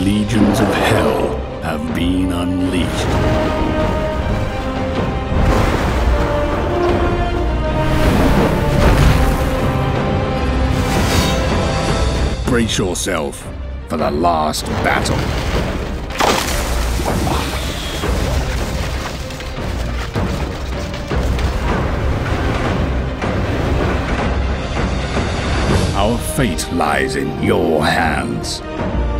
legions of hell have been unleashed. Brace yourself for the last battle. Our fate lies in your hands.